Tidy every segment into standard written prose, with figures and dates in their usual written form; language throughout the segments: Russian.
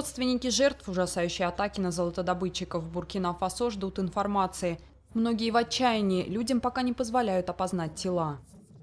Родственники жертв ужасающей атаки на золотодобытчиков в Буркина-Фасо ждут информации. Многие в отчаянии, людям пока не позволяют опознать тела.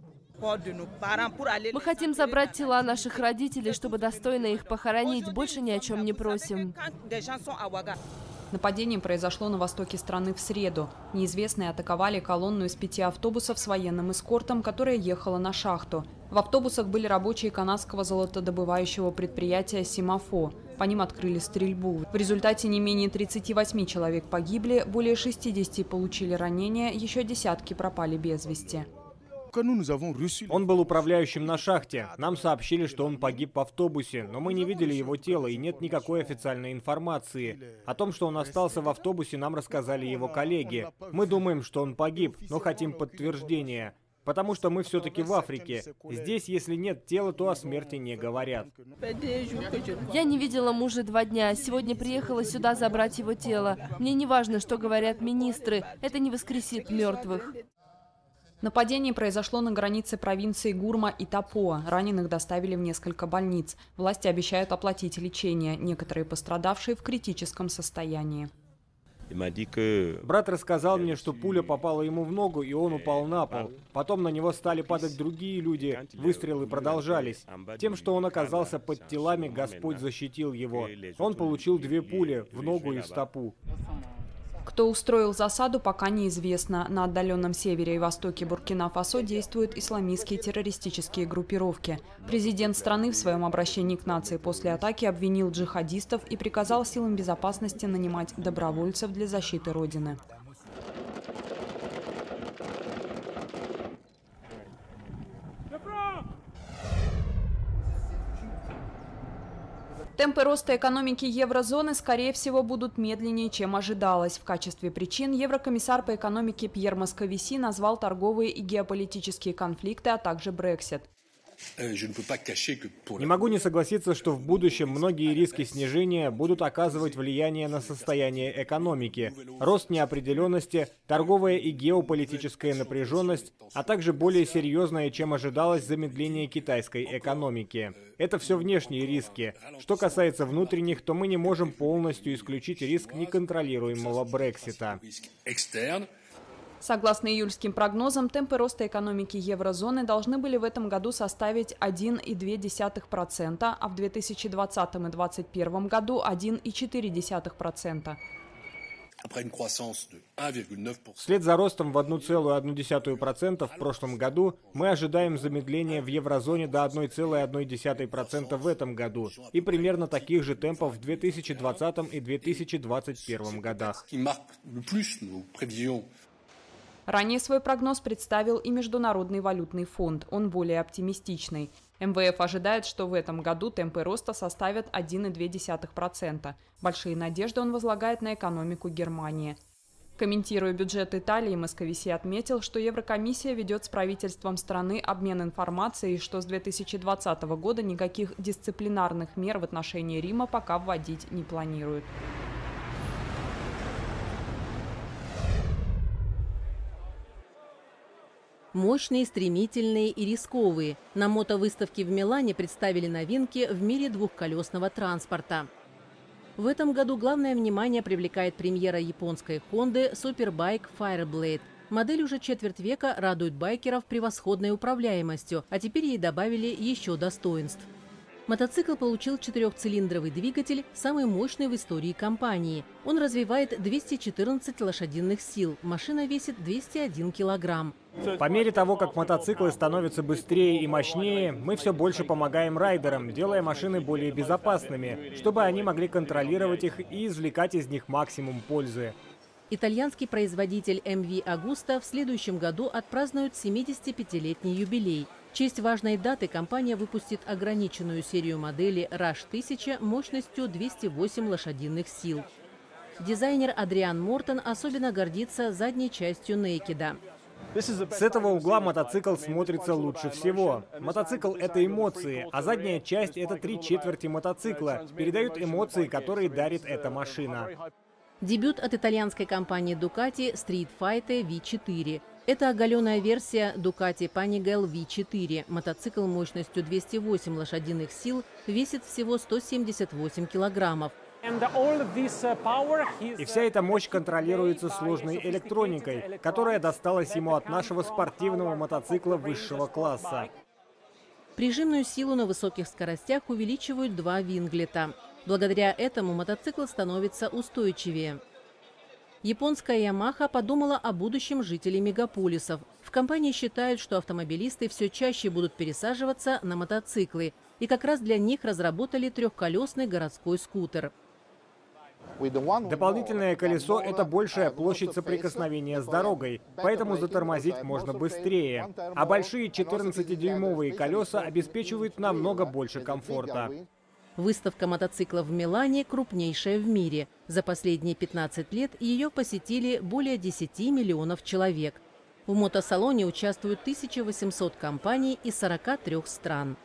Мы хотим забрать тела наших родителей, чтобы достойно их похоронить. Больше ни о чем не просим. Нападение произошло на востоке страны в среду. Неизвестные атаковали колонну из 5 автобусов с военным эскортом, которая ехала на шахту. В автобусах были рабочие канадского золотодобывающего предприятия «Симафо». По ним открыли стрельбу. В результате не менее 38 человек погибли, более 60 получили ранения, еще десятки пропали без вести. Он был управляющим на шахте. Нам сообщили, что он погиб в автобусе, но мы не видели его тело и нет никакой официальной информации. О том, что он остался в автобусе, нам рассказали его коллеги. Мы думаем, что он погиб, но хотим подтверждения. Потому что мы все-таки в Африке. Здесь, если нет тела, то о смерти не говорят. Я не видела мужа 2 дня. Сегодня приехала сюда забрать его тело. Мне не важно, что говорят министры. Это не воскресит мертвых. Нападение произошло на границе провинции Гурма и Тапоа. Раненых доставили в несколько больниц. Власти обещают оплатить лечение. Некоторые пострадавшие в критическом состоянии. Брат рассказал мне, что пуля попала ему в ногу, и он упал на пол. Потом на него стали падать другие люди. Выстрелы продолжались. Тем, что он оказался под телами, Господь защитил его. Он получил 2 пули в ногу и в стопу. Кто устроил засаду, пока неизвестно. На отдаленном севере и востоке Буркина-Фасо действуют исламистские террористические группировки. Президент страны в своем обращении к нации после атаки обвинил джихадистов и приказал силам безопасности нанимать добровольцев для защиты Родины. Темпы роста экономики еврозоны, скорее всего, будут медленнее, чем ожидалось. В качестве причин еврокомиссар по экономике Пьер Московиси назвал торговые и геополитические конфликты, а также Брексит. Не могу не согласиться, что в будущем многие риски снижения будут оказывать влияние на состояние экономики. Рост неопределенности, торговая и геополитическая напряженность, а также более серьезное, чем ожидалось, замедление китайской экономики. Это все внешние риски. Что касается внутренних, то мы не можем полностью исключить риск неконтролируемого Брексита. Согласно июльским прогнозам, темпы роста экономики еврозоны должны были в этом году составить 1,2%, а в 2020 и 2021 году 1,4%. Вслед за ростом в 1,1% в прошлом году мы ожидаем замедления в еврозоне до 1,1% в этом году и примерно таких же темпов в 2020 и 2021 годах. Ранее свой прогноз представил и Международный валютный фонд. Он более оптимистичный. МВФ ожидает, что в этом году темпы роста составят 1,2%. Большие надежды он возлагает на экономику Германии. Комментируя бюджет Италии, Московиси отметил, что Еврокомиссия ведет с правительством страны обмен информацией, что с 2020 года никаких дисциплинарных мер в отношении Рима пока вводить не планирует. Мощные, стремительные и рисковые. На мотовыставке в Милане представили новинки в мире двухколесного транспорта. В этом году главное внимание привлекает премьера японской Honda Superbike Fireblade. Модель уже четверть века радует байкеров превосходной управляемостью, а теперь ей добавили еще достоинств. Мотоцикл получил 4-цилиндровый двигатель, самый мощный в истории компании. Он развивает 214 лошадиных сил, машина весит 201 килограмм. По мере того, как мотоциклы становятся быстрее и мощнее, мы все больше помогаем райдерам, делая машины более безопасными, чтобы они могли контролировать их и извлекать из них максимум пользы. Итальянский производитель MV Agusta в следующем году отпразднует 75-летний юбилей. В честь важной даты компания выпустит ограниченную серию модели Rush 1000 мощностью 208 лошадиных сил. Дизайнер Адриан Мортон особенно гордится задней частью Naked. С этого угла мотоцикл смотрится лучше всего. Мотоцикл — это эмоции, а задняя часть — это 3/4 мотоцикла. Передают эмоции, которые дарит эта машина. Дебют от итальянской компании Ducati Street Fighter V4. Это оголенная версия Ducati Panigale V4. Мотоцикл мощностью 208 лошадиных сил весит всего 178 килограммов. И вся эта мощь контролируется сложной электроникой, которая досталась ему от нашего спортивного мотоцикла высшего класса. Прижимную силу на высоких скоростях увеличивают два винглета. Благодаря этому мотоцикл становится устойчивее. Японская Yamaha подумала о будущем жителей мегаполисов. В компании считают, что автомобилисты все чаще будут пересаживаться на мотоциклы. И как раз для них разработали трехколесный городской скутер. Дополнительное колесо – это большая площадь соприкосновения с дорогой, поэтому затормозить можно быстрее. А большие 14-дюймовые колеса обеспечивают намного больше комфорта. Выставка мотоциклов в Милане крупнейшая в мире. За последние 15 лет ее посетили более 10 миллионов человек. В мотосалоне участвуют 1800 компаний из 43 стран.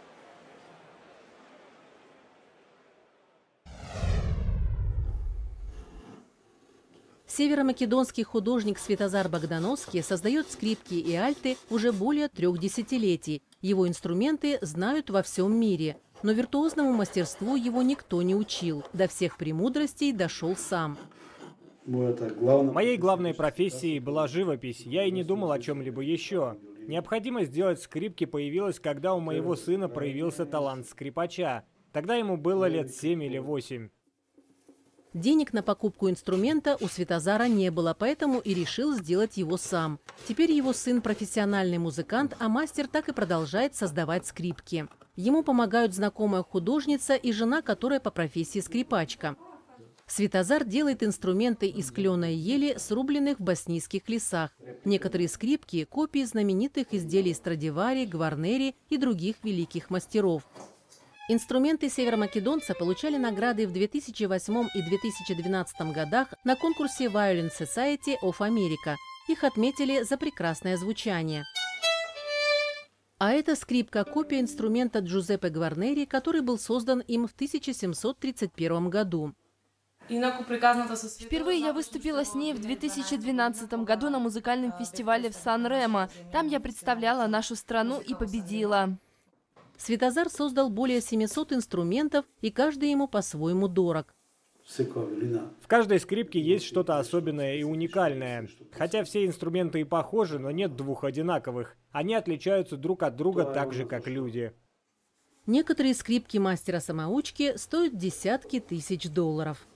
Северомакедонский художник Светозар Богдановский создает скрипки и альты уже более 3 десятилетий. Его инструменты знают во всем мире. Но виртуозному мастерству его никто не учил. До всех премудростей дошел сам. Моей главной профессией была живопись. Я и не думал о чем-либо еще. Необходимость сделать скрипки появилась, когда у моего сына проявился талант скрипача. Тогда ему было лет 7 или 8. Денег на покупку инструмента у Светозара не было, поэтому и решил сделать его сам. Теперь его сын профессиональный музыкант, а мастер так и продолжает создавать скрипки. Ему помогают знакомая художница и жена, которая по профессии скрипачка. Светозар делает инструменты из клена и ели, срубленных в боснийских лесах. Некоторые скрипки – копии знаменитых изделий Страдивари, Гварнери и других великих мастеров. Инструменты северомакедонца получали награды в 2008 и 2012 годах на конкурсе Violin Society of America. Их отметили за прекрасное звучание. А это скрипка – копия инструмента Джузеппе Гварнери, который был создан им в 1731 году. Впервые я выступила с ней в 2012 году на музыкальном фестивале в Сан-Ремо. Там я представляла нашу страну и победила. Светозар создал более 700 инструментов, и каждый ему по-своему дорог. В каждой скрипке есть что-то особенное и уникальное. Хотя все инструменты и похожи, но нет двух одинаковых. Они отличаются друг от друга так же, как люди. Некоторые скрипки мастера-самоучки стоят десятки тысяч долларов.